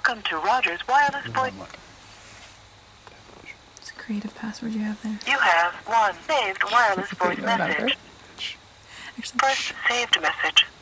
Welcome to Rogers Wireless Voice. It's a creative password you have there. You have one saved wireless voice message. Actually, First saved message.